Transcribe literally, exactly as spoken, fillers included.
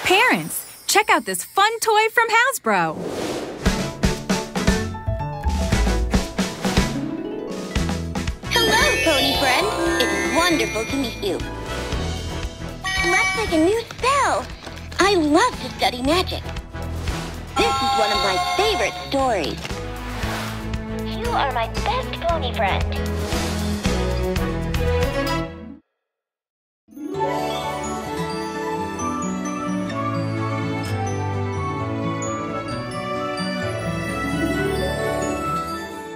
Parents, check out this fun toy from Hasbro. Hello, pony friend. It's wonderful to meet you. Let's make a new spell. I love to study magic. This is one of my favorite stories. You are my best pony friend.